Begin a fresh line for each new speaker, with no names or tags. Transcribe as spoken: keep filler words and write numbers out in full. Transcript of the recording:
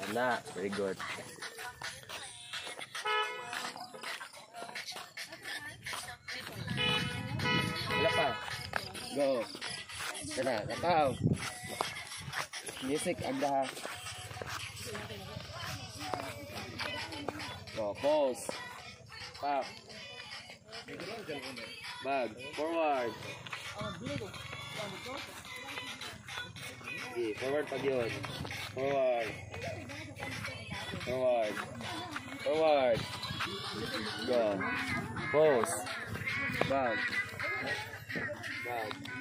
Tanda. Very good. Wala pa. Go. Tanda. Tataw. Music. Agda. Go. Pause. Stop. Bag. Forward. Okay, forward pag yun. Forward. Forward. Forward. Go. Pause. Bag. Bag.